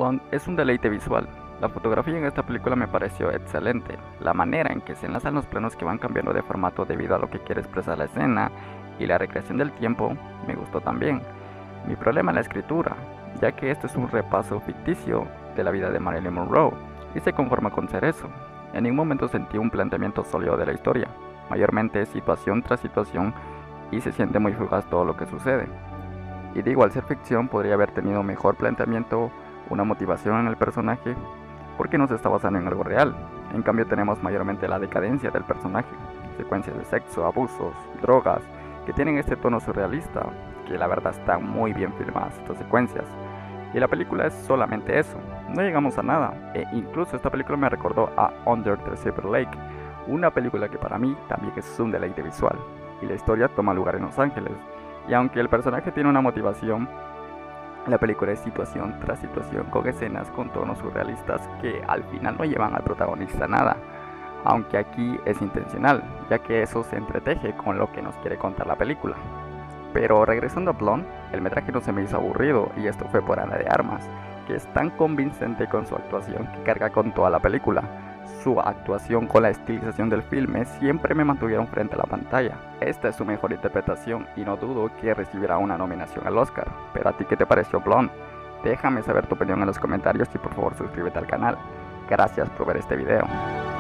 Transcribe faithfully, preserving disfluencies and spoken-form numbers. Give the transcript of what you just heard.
Blonde es un deleite visual. La fotografía en esta película me pareció excelente. La manera en que se enlazan los planos que van cambiando de formato debido a lo que quiere expresar la escena y la recreación del tiempo me gustó también. Mi problema es la escritura, ya que este es un repaso ficticio de la vida de Marilyn Monroe y se conforma con ser eso. En ningún momento sentí un planteamiento sólido de la historia, mayormente situación tras situación, y se siente muy fugaz todo lo que sucede. Y digo, al ser ficción podría haber tenido mejor planteamiento, una motivación en el personaje, porque no se está basando en algo real. En cambio tenemos mayormente la decadencia del personaje, secuencias de sexo, abusos, drogas, que tienen este tono surrealista, que la verdad están muy bien filmadas estas secuencias. Y la película es solamente eso, no llegamos a nada, e incluso esta película me recordó a Under the Silver Lake, una película que para mí también es un deleite visual, y la historia toma lugar en Los Ángeles, y aunque el personaje tiene una motivación, la película es situación tras situación con escenas con tonos surrealistas que al final no llevan al protagonista a nada, aunque aquí es intencional, ya que eso se entreteje con lo que nos quiere contar la película. Pero regresando a Blonde, el metraje no se me hizo aburrido, y esto fue por Ana de Armas, que es tan convincente con su actuación que carga con toda la película. Su actuación con la estilización del filme siempre me mantuvieron frente a la pantalla. Esta es su mejor interpretación y no dudo que recibirá una nominación al Oscar. Pero ¿a ti qué te pareció Blonde? Déjame saber tu opinión en los comentarios y por favor suscríbete al canal. Gracias por ver este video.